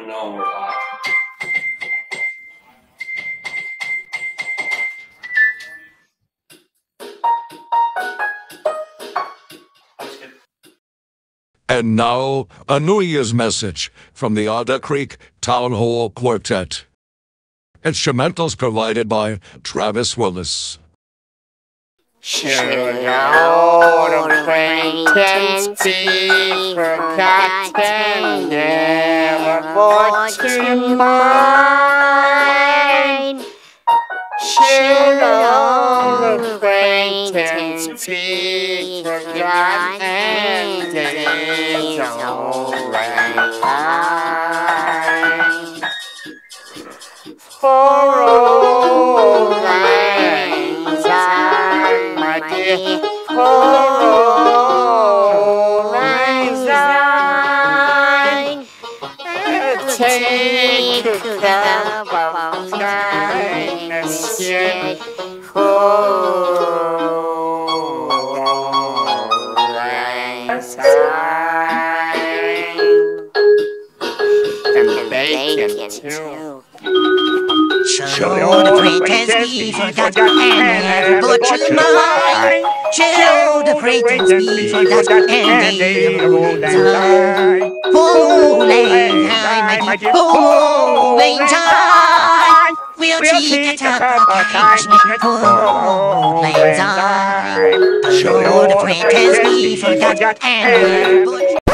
No, we're hot. And now, a New Year's message from the Odda Creek Town Hall Quartet. Instrumentals provided by Travis Willis. Should old acquaintance be forgotten, never brought to mind? Should old acquaintance be forgotten, days alright. For old lang syne, my dear, for old lang syne, take a cup of kindness, yet for old lang syne, and bacon too. Should old acquaintance be forgotten and never brought to mind? Should old acquaintance be forgotten and never brought to mind? Oh, lang syne, my dear, oh, lang syne, we'll take a cup of kindness for old lang syne. Should old acquaintance be forgotten and never brought to mind?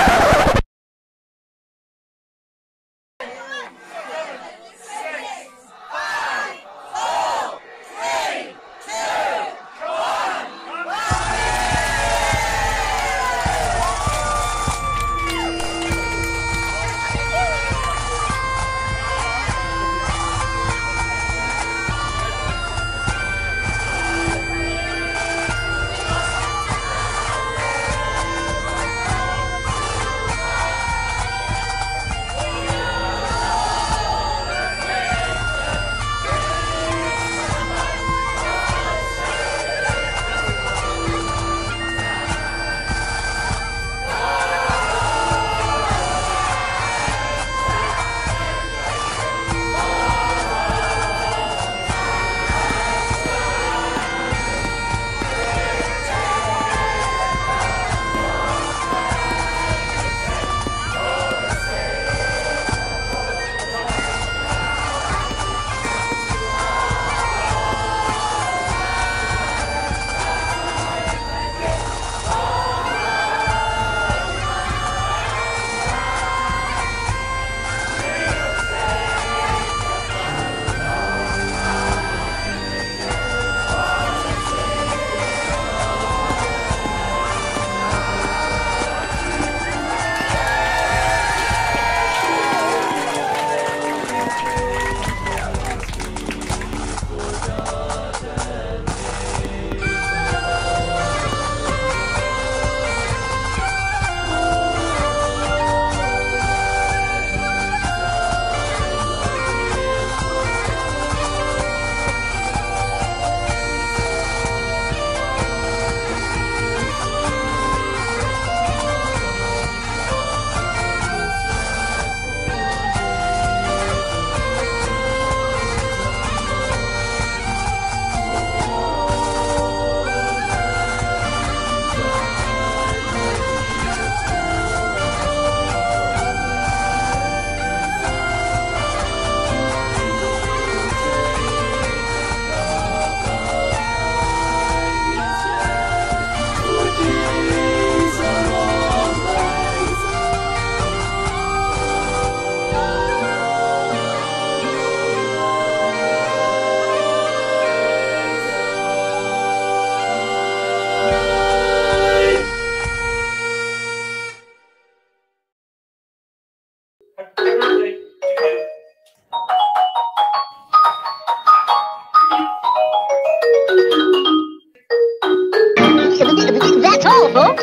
That's all, folks.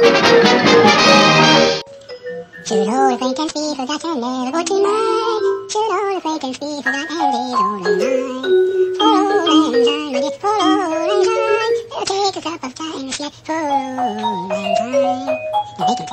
Should old acquaintance be forgotten, never brought to mind? Should old acquaintance be forgotten, days old and nine? For old lang syne, my dear, for old lang syne, we'll take a cup of kindness yet for old lang syne.